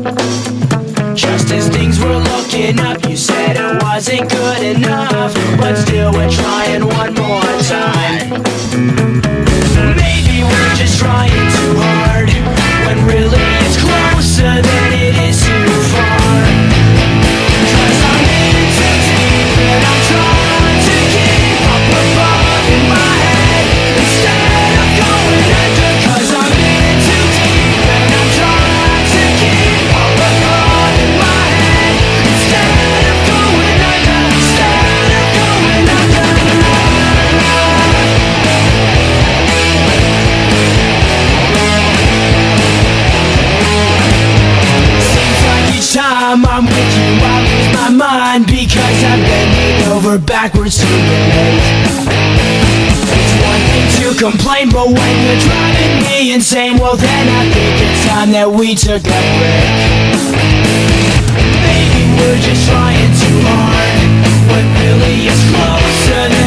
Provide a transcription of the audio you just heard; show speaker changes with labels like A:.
A: Just as things were looking up, you said it wasn't good enough, but still we're trying one more time. Maybe we're just trying too hard, when really it's closer than it is too far. 'Cause I'm in too deep and I'm trying to keep up above in my head instead of going under. 'Cause I'm in too deep and I'm trying to keep up above in my head instead of going under. Instead of going under. Seems like each time I'm with you I lose my mind, because I'm bending over backwards to relate. It's one thing to complain, but when you're driving me insane, well then I think it's time that we took a break. Maybe we're just trying too hard, when really it's closer than